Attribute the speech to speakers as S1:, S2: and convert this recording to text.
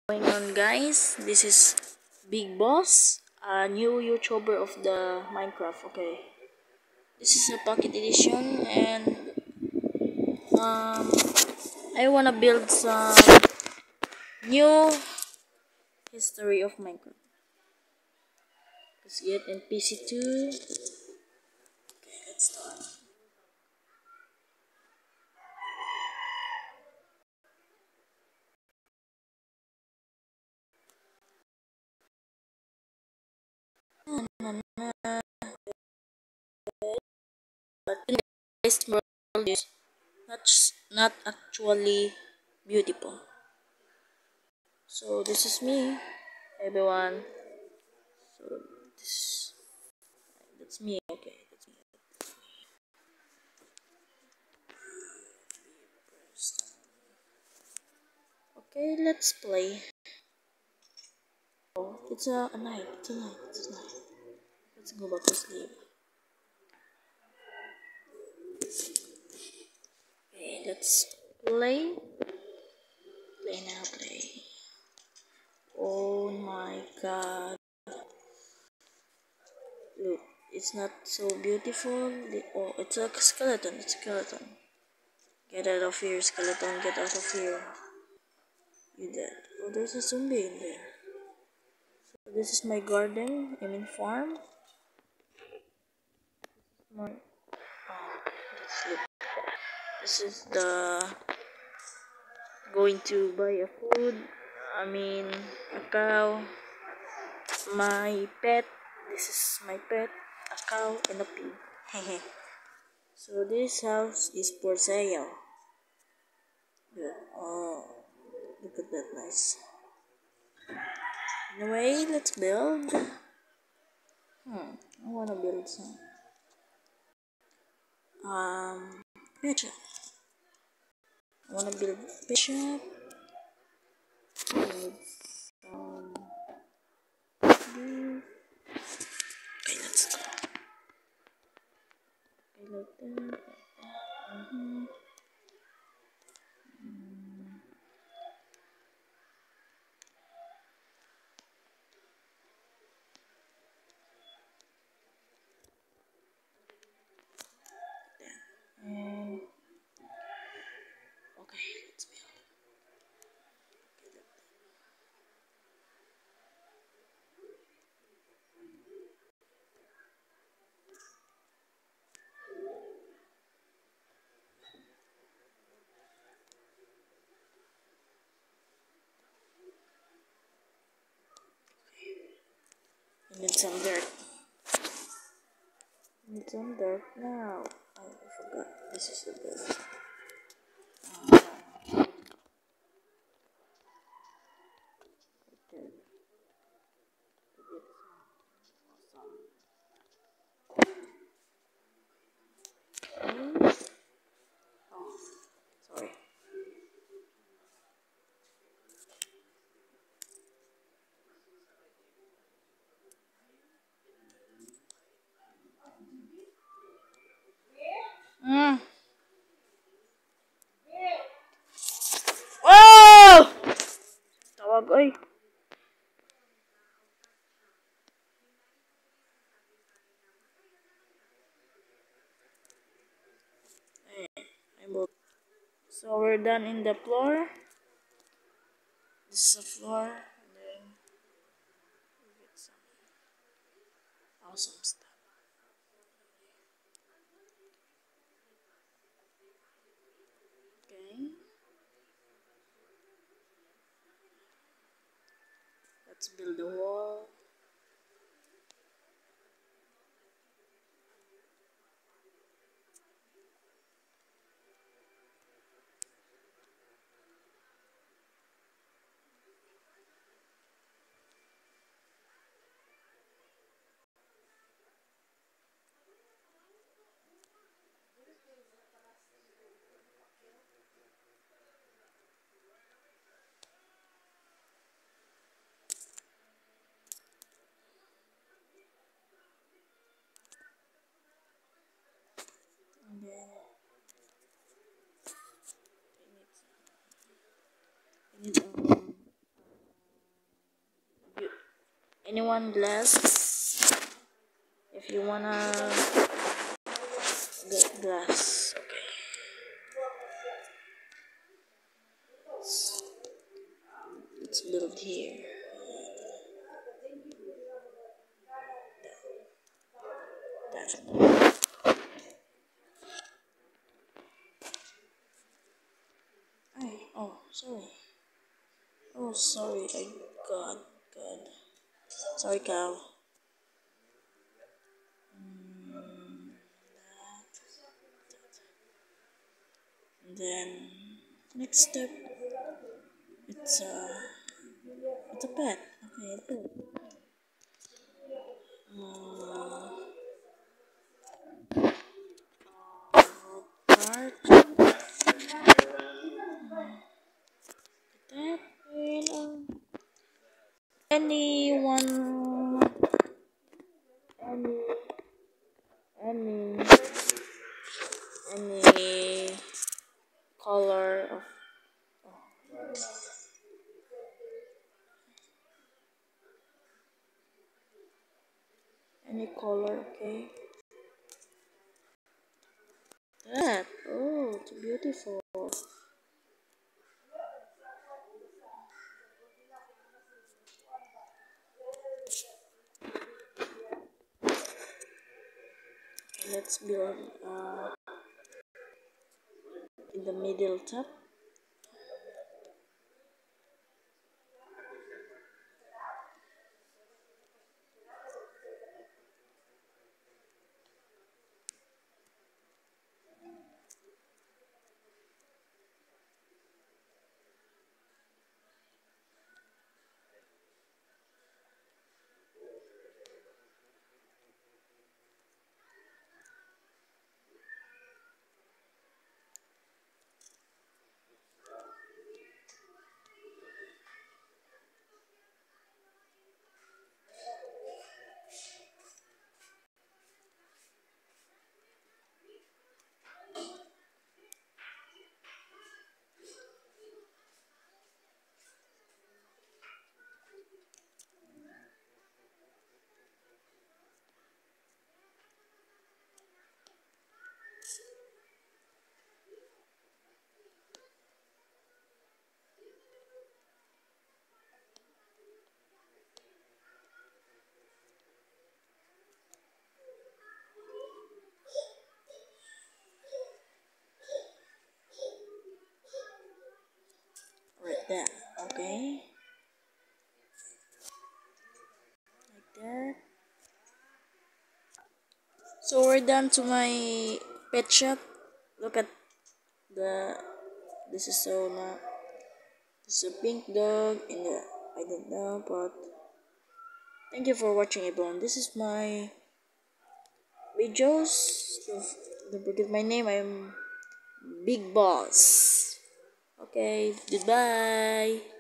S1: Going on, guys? This is Big Boss, a new YouTuber of the Minecraft. Okay, this is a pocket edition, and um, I wanna build some new history of Minecraft. Let's get in PC2. Okay, let's start. But this world is not actually beautiful. So this is me, everyone. So this that's me. Okay, that's me. Okay, let's play. Oh, it's a night. It's a night. It's a night. Let's go back to sleep. Okay, let's play. Play now, play. Oh my god. Look, it's not so beautiful. Oh, it's a skeleton. It's a skeleton. Get out of here, skeleton. Get out of here. You dead. Oh, there's a zombie in there. So this is my garden. I mean farm. My let's sleep. This is the going to buy a food. I mean a cow. My pet. This is my pet. A cow and a pig. So this house is for sale. Yeah. Oh, look at that, nice. Anyway, let's build. I wanna build some pet shop. I wanna build pet shop. With some blue. Okay, let's go. Okay, like that. And okay, let's build. I need some dirt. I need some dirt now. Oh, I forgot. This is the dirt. Dirt. Oh, sorry. Mm. Oh! Tawag, oy. So we're done in the floor. This is the floor. And then we get some awesome stuff. Okay. Let's build a wall. anyone glass? If you wanna get glass, okay. Let's build here. That's oh, sorry. Oh, sorry. God. Sorry, cow. And then next step, it's a pet. Okay, a pet. Part that will anyone any any any color of any color, okay. That oh, it's beautiful. Let's build in the middle top. Right there, okay, like that. So we're done to my pet shop. Look at the this is so not this is a pink dog and I don't know, but thank you for watching, everyone. This is my videos. Don't forget my name. I'm Big Boss. Okay, goodbye.